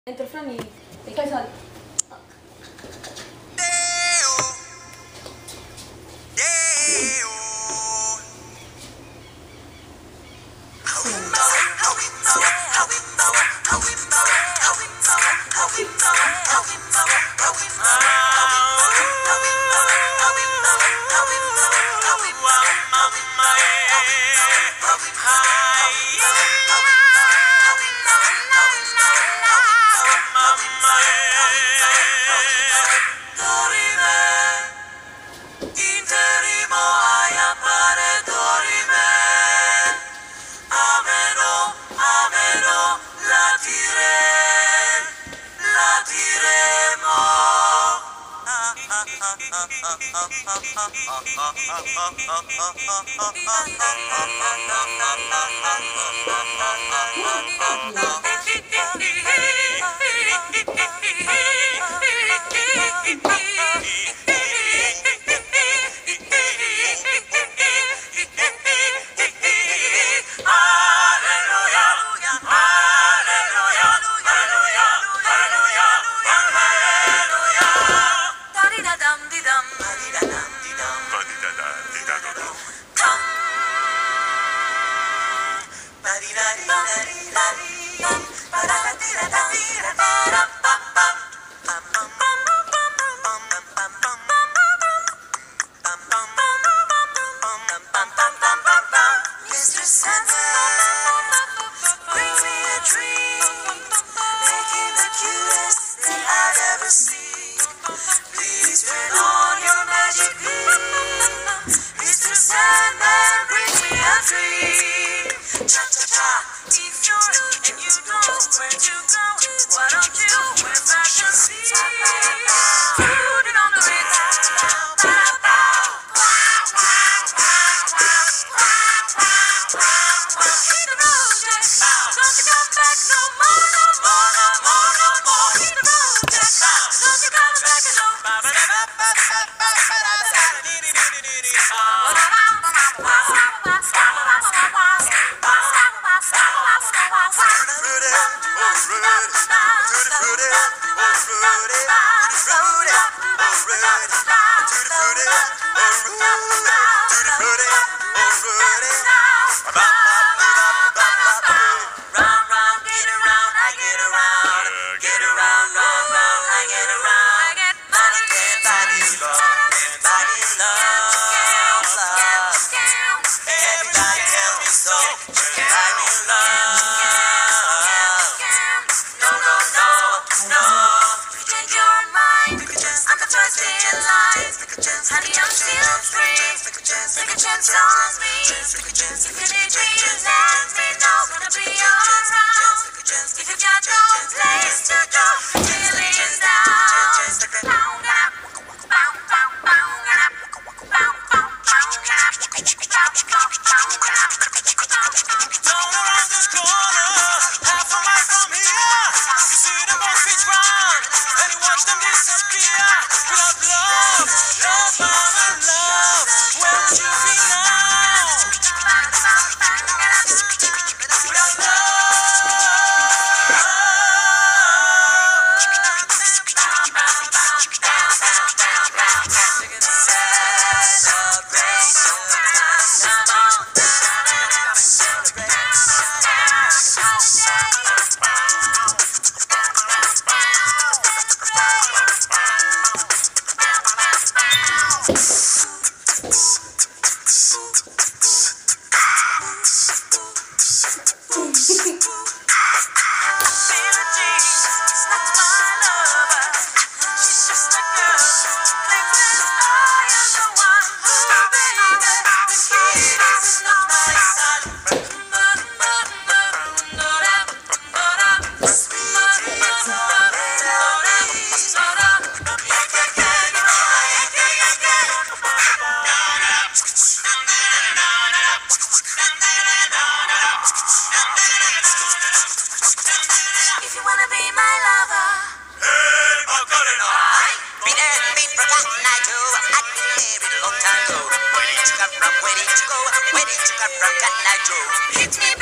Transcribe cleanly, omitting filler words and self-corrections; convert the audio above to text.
Entra Fran e faz olha. Mr. Santa brings me a dream, making the cutest thing I've ever seen. Please turn on your magic beam. Mr. Sandman, bring me a dream. Cha-cha-cha, if you're and you know where to go, why don't you wear fantasy? Put it on the honey, I'm still free. Take a chance on me. If you need me, let me know. Gonna be around. If you got no place to go, feelings down. Down around this corner, half a mile from here, you see them both pitch round, and you watch them disappear. Without love, love, mama, love, where would you be now? Without where did you go? Where did you come from? Can I go? Hit me.